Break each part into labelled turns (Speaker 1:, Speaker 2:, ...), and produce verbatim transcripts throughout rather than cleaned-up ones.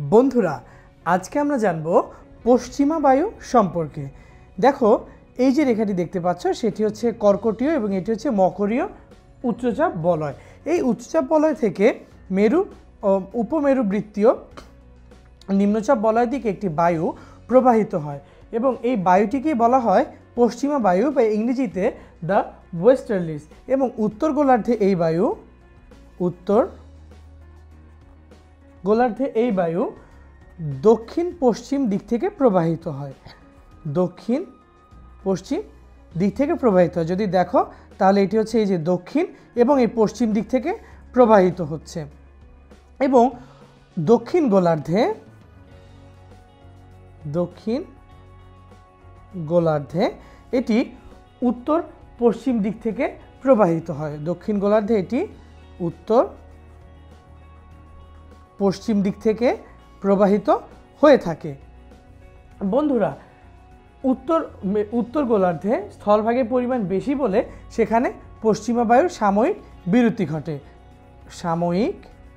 Speaker 1: বন্ধুরা আজকে আমরা জানব পশ্চিমা বায়ু সম্পর্কে। দেখো এই যে রেখাটি দেখতে পাচ্ছ সেটি হচ্ছে কর্কটীয় এবং এটি হচ্ছে মকরীয় উচ্চচাপ বলয়। এই উচ্চচাপ বলয় থেকে মেরু উপমেরু বৃত্তীয় নিম্নচাপ বলয়ের দিকে একটি বায়ু প্রবাহিত হয় এবং এই বায়ুটিকেই বলা হয় পশ্চিমা বায়ু বা ইংরেজিতে দ্য ওয়েস্টার্লিস। এবং উত্তর গোলার্ধে এই বায়ু উত্তর গোলার্ধে এই বায়ু দক্ষিণ পশ্চিম দিক থেকে প্রবাহিত হয়। দক্ষিণ পশ্চিম দিক থেকে প্রবাহিত হয়। যদি দেখো তাহলে এটি হচ্ছে এই যে দক্ষিণ এবং এই পশ্চিম দিক থেকে প্রবাহিত হচ্ছে। এবং দক্ষিণ গোলার্ধে দক্ষিণ গোলার্ধে এটি উত্তর পশ্চিম দিক থেকে প্রবাহিত হয়। দক্ষিণ গোলার্ধে এটি উত্তর পশ্চিম দিক থেকে প্রবাহিত হয়ে থাকে। বন্ধুরা উত্তর উত্তর গোলার্ধে স্থলভাগের পরিমাণ বেশি বলে সেখানে পশ্চিমা বায়ুর সাময়িক বিরতি ঘটে। সাময়িক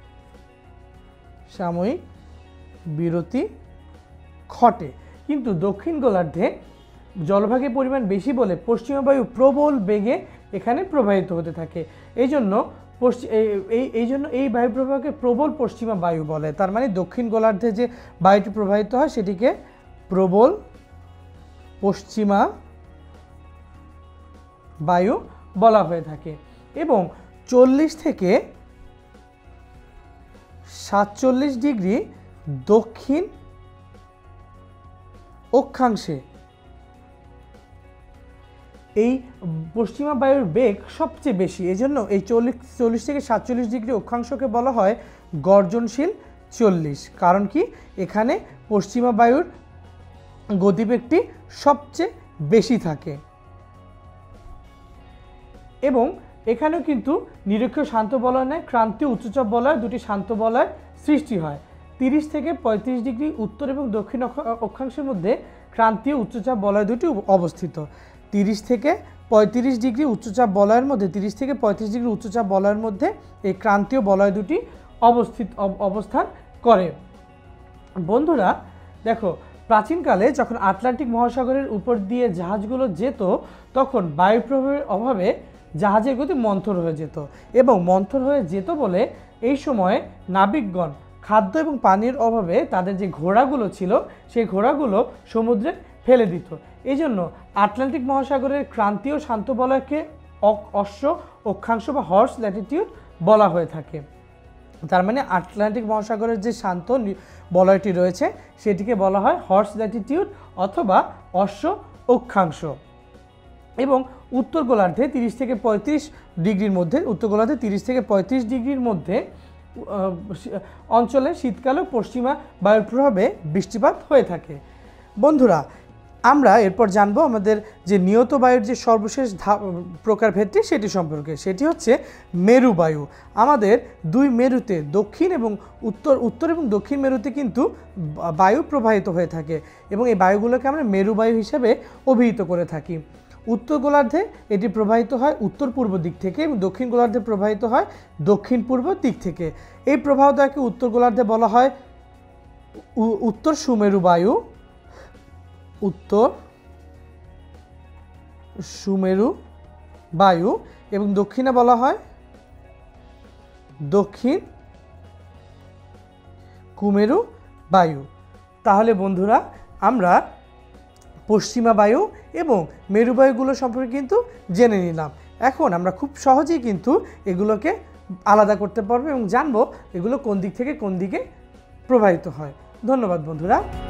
Speaker 1: সাময়িক বিরতি ঘটে। কিন্তু দক্ষিণ গোলার্ধে জলভাগের পরিমাণ বেশি বলে পশ্চিমা বায়ু প্রবল বেগে এখানে প্রবাহিত হতে থাকে। এই জন্য এই এই জন্য এই বায়ু প্রবাহকে প্রবল পশ্চিমা বায়ু বলে। তার মানে দক্ষিণ গোলার্ধে যে বায়ুটি প্রবাহিত হয় সেটিকে প্রবল পশ্চিমা বায়ু বলা হয়ে থাকে। এবং চল্লিশ থেকে সাতচল্লিশ ডিগ্রি দক্ষিণ অক্ষাংশে এই পশ্চিমা বায়ুর বেগ সবচেয়ে বেশি। এই জন্য এই চল্লিশ চল্লিশ থেকে সাতচল্লিশ ডিগ্রি অক্ষাংশকে বলা হয় গর্জনশীল চল্লিশ। কারণ কি এখানে পশ্চিমা বায়ুর গতিবেগটি সবচেয়ে বেশি থাকে। এবং এখানেও কিন্তু নিরক্ষীয় শান্ত বলয় নয়, ক্রান্তীয় উচ্চচাপ বলয় দুটি শান্ত বলয় সৃষ্টি হয়। তিরিশ থেকে পঁয়ত্রিশ ডিগ্রি উত্তর এবং দক্ষিণ অক্ষাংশের মধ্যে ক্রান্তীয় উচ্চচাপ বলয় দুটি অবস্থিত। তিরিশ থেকে পঁয়ত্রিশ ডিগ্রি উচ্চচাপ বলয়ের মধ্যে তিরিশ থেকে পঁয়ত্রিশ ডিগ্রি উচ্চচাপ বলয়ের মধ্যে এই ক্রান্তীয় বলয় দুটি অবস্থিত অবস্থান করে। বন্ধুরা দেখো প্রাচীনকালে যখন আটলান্টিক মহাসাগরের উপর দিয়ে জাহাজগুলো যেত তখন বায়ুপ্রবাহের অভাবে জাহাজের গতি মন্থর হয়ে যেত। এবং মন্থর হয়ে যেত বলে এই সময়ে নাবিকগণ খাদ্য এবং পানির অভাবে তাদের যে ঘোড়াগুলো ছিল সেই ঘোড়াগুলো সমুদ্রে ফেলে দিত। এই জন্য আটলান্টিক মহাসাগরের ক্রান্তীয় শান্ত বলয়কে অশ্ব অক্ষাংশ বা হর্স ল্যাটিটিউড বলা হয়ে থাকে। তার মানে আটলান্টিক মহাসাগরের যে শান্ত বলয়টি রয়েছে সেটিকে বলা হয় হর্স ল্যাটিটিউড অথবা অশ্ব অক্ষাংশ। এবং উত্তর গোলার্ধে তিরিশ থেকে পঁয়ত্রিশ ডিগ্রির মধ্যে উত্তর গোলার্ধে তিরিশ থেকে পঁয়ত্রিশ ডিগ্রির মধ্যে অঞ্চলে শীতকালে পশ্চিমা বায়ুর প্রভাবে বৃষ্টিপাত হয়ে থাকে। বন্ধুরা আমরা এরপর জানবো আমাদের যে নিয়ত বায়ুর যে সর্বশেষ প্রকারভেদটি সেটি সম্পর্কে। সেটি হচ্ছে মেরু বায়ু। আমাদের দুই মেরুতে দক্ষিণ এবং উত্তর উত্তর এবং দক্ষিণ মেরুতে কিন্তু বায়ু প্রবাহিত হয়ে থাকে এবং এই বায়ুগুলোকে আমরা মেরু বায়ু হিসেবে অভিহিত করে থাকি। উত্তর গোলার্ধে এটি প্রবাহিত হয় উত্তর পূর্ব দিক থেকে এবং দক্ষিণ গোলার্ধে প্রবাহিত হয় দক্ষিণ পূর্ব দিক থেকে। এই প্রবাহটাকে উত্তর গোলার্ধে বলা হয় উত্তর সুমেরু বায়ু উত্তর সুমেরু বায়ু এবং দক্ষিণে বলা হয় দক্ষিণ কুমেরু বায়ু। তাহলে বন্ধুরা আমরা পশ্চিমা বায়ু এবং মেরু বায়ুগুলো সম্পর্কে কিন্তু জেনে নিলাম। এখন আমরা খুব সহজেই কিন্তু এগুলোকে আলাদা করতে পারবো এবং জানবো এগুলো কোন দিক থেকে কোন দিকে প্রবাহিত হয়। ধন্যবাদ বন্ধুরা।